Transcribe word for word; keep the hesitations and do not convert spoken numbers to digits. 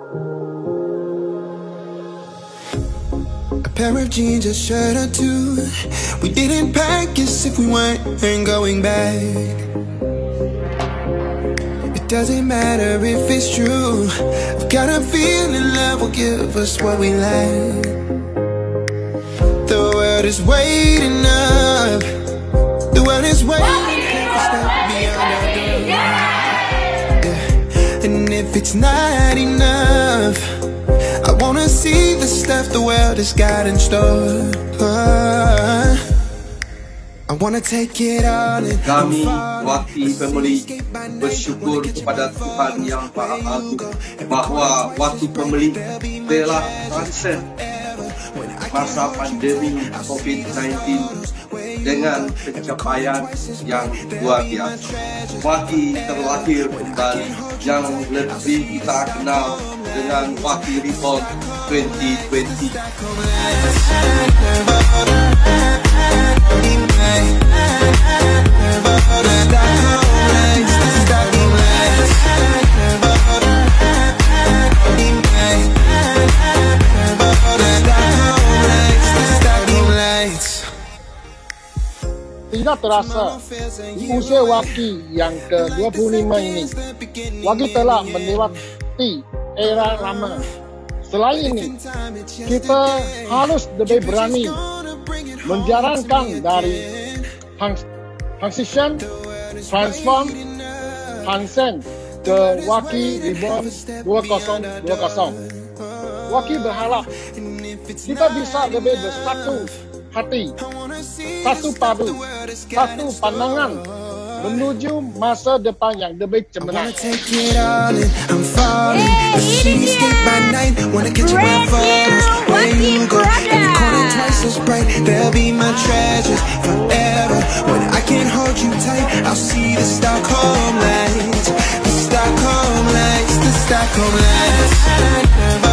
A pair of jeans, a shirt or two. We didn't pack as if we weren't going back. It doesn't matter if it's true. I've got a feeling love will give us what we lack. The world is waiting up. The world is waiting for step beyond our door. Yeah. And if it's not enough, I wanna see the stuff the world has got in store. uh, I wanna take it all in. Kami WAKi Family bersyukur kepada Tuhan Yang Maha Agung bahawa WAKi Family telah transcend masa pandemi COVID sembilan belas dengan pencapaian yang luar biasa. WAKi terlahir kembali yang lebih kita kenal dengan WAKi Reborn dua ribu dua puluh. Tidak terasa, di usia WAKi yang ke dua puluh lima ini, WAKi telah melewati era lama. Selain ini, kita harus lebih berani menjalankan dari transition, transform, transcend ke WAKi Reborn dua ribu dua puluh. WAKi berharap kita bisa lebih bersatu hati, satu padu, satu pandangan menuju masa depan yang lebih cemerlang. Stockholm lights, the Stockholm lights.